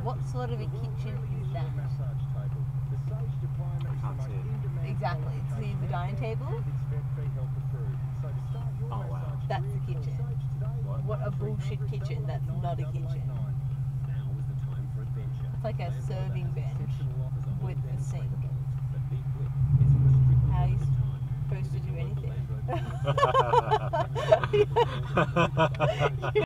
What sort of a kitchen is that? I can't see it. Exactly. See the dining table? Oh wow. That's a kitchen. What a bullshit kitchen. That's not a kitchen. It's like a serving bench with a sink. How are you supposed to do anything?